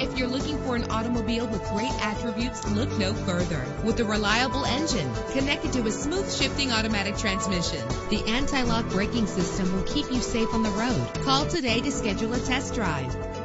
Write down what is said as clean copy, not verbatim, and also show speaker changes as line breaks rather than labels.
If you're looking for an automobile with great attributes, look no further. With a reliable engine connected to a smooth shifting automatic transmission, the anti-lock braking system will keep you safe on the road. Call today to schedule a test drive.